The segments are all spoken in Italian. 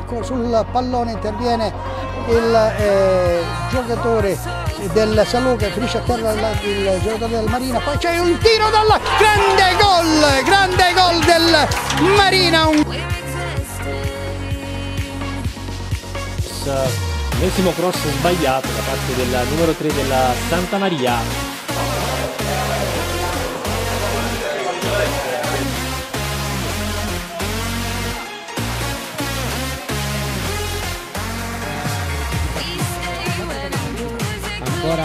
sul pallone interviene il giocatore del Salò che finisce a terra il giocatore del Marina, poi c'è un tiro dal grande gol del Marina. L'ennesimo cross sbagliato da parte del numero 3 della Santa Maria. Ancora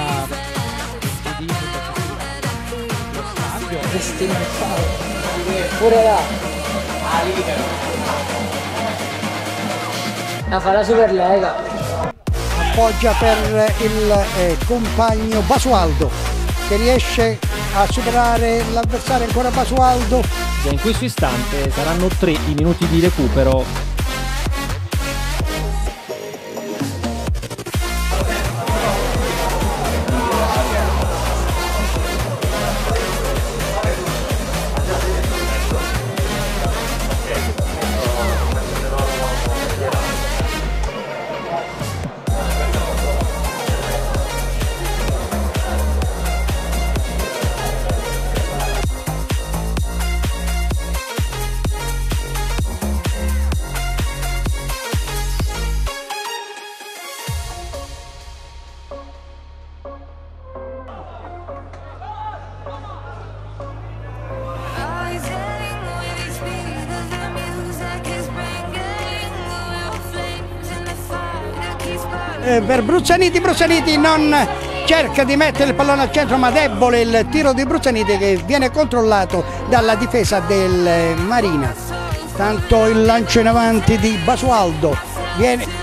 lo stadio pure là la fa la Superlega, appoggia per il compagno Basualdo che riesce a superare l'avversario, ancora Basualdo. In questo istante saranno 3 i minuti di recupero. Per Bruzzaniti non cerca di mettere il pallone al centro, ma debole il tiro di Bruzzaniti che viene controllato dalla difesa del Marina. Tanto il lancio in avanti di Basualdo viene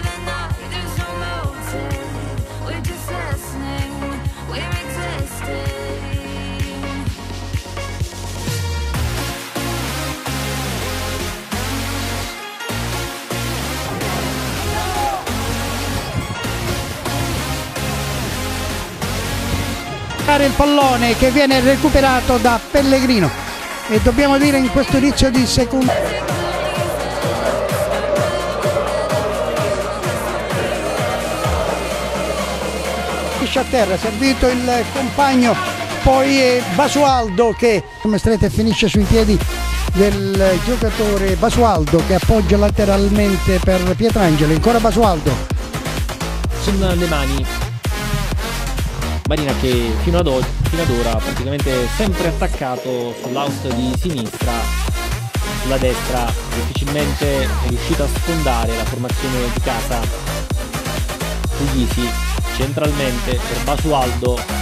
il pallone che viene recuperato da Pellegrino, e dobbiamo dire in questo inizio di secondo finisce a terra, servito il compagno, poi Basualdo che come stretta finisce sui piedi del giocatore Basualdo che appoggia lateralmente per Pietrangelo, ancora Basualdo con le mani. Marina che fino ad ora praticamente sempre attaccato sull'out di sinistra, sulla destra difficilmente è riuscita a sfondare la formazione di casa. Puglisi centralmente per Basualdo,